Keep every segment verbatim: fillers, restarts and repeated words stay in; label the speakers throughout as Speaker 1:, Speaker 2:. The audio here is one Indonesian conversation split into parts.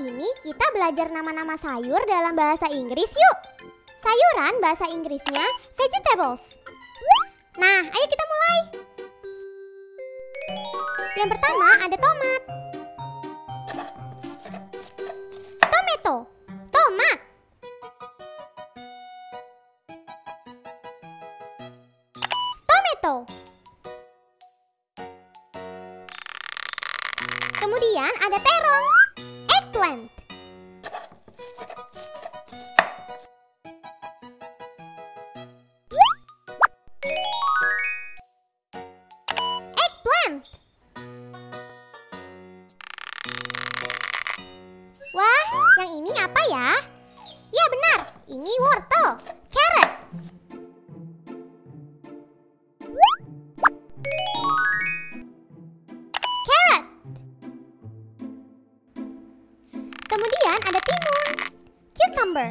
Speaker 1: ini kita belajar nama-nama sayur dalam bahasa Inggris yuk. Sayuran bahasa Inggrisnya vegetables. Nah, ayo kita mulai. Yang pertama ada tomat. Tomato, tomat. Tomato. Kemudian ada terong, eggplant. Eggplant. Wah, yang ini apa ya? Ya benar, ini wortel, carrot. Carrot. Kemudian ada timun, cucumber.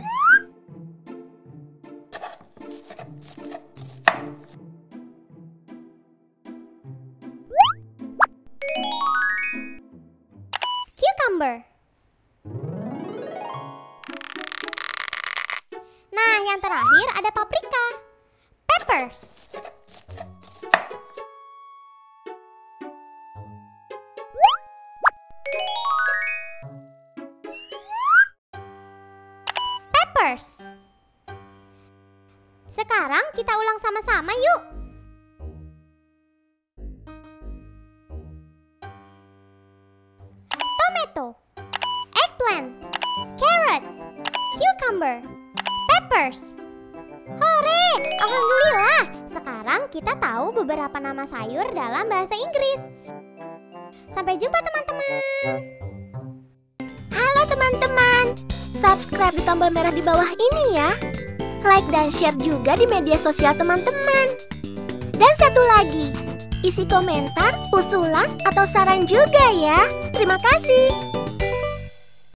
Speaker 1: Cucumber. Nah, yang terakhir ada paprika, peppers. Peppers. Sekarang kita ulang sama-sama yuk. Tomato, eggplant, carrot, cucumber, peppers. Hore, alhamdulillah. Sekarang kita tahu beberapa nama sayur dalam bahasa Inggris. Sampai jumpa teman-teman.
Speaker 2: Halo teman-teman, subscribe di tombol merah di bawah ini ya. Like dan share juga di media sosial teman-teman. Dan satu lagi, isi komentar, usulan, atau saran juga ya. Terima kasih.